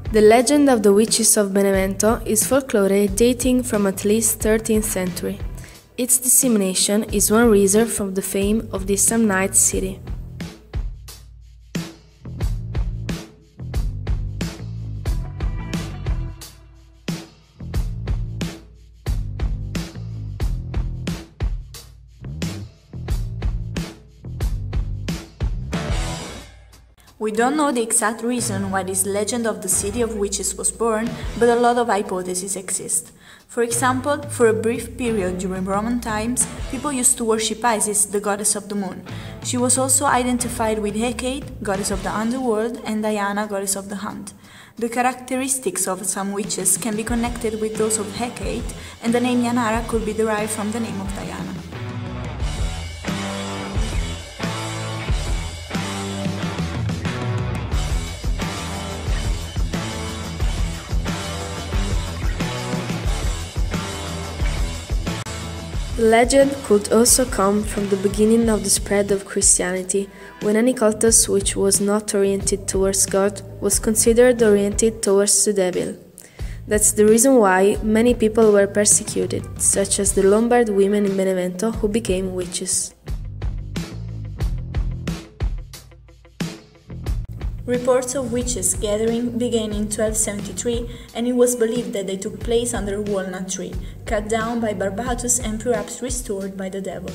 The legend of the witches of Benevento is folklore dating from at least 13th century. Its dissemination is one reason for the fame of this Samnite city. We don't know the exact reason why this legend of the City of Witches was born, but a lot of hypotheses exist. For example, for a brief period during Roman times, people used to worship Isis, the goddess of the moon. She was also identified with Hecate, goddess of the underworld, and Diana, goddess of the hunt. The characteristics of some witches can be connected with those of Hecate, and the name Yanara could be derived from the name of Diana. The legend could also come from the beginning of the spread of Christianity, when any cultus which was not oriented towards God was considered oriented towards the devil. That's the reason why many people were persecuted, such as the Lombard women in Benevento who became witches. Reports of witches gathering began in 1273, and it was believed that they took place under a walnut tree, cut down by Barbatus and perhaps restored by the devil.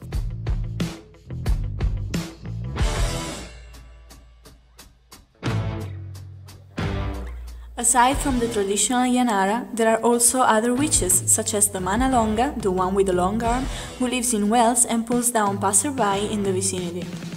Aside from the traditional Yanara, there are also other witches, such as the Mana Longa, the one with the long arm, who lives in Wales and pulls down passerby in the vicinity.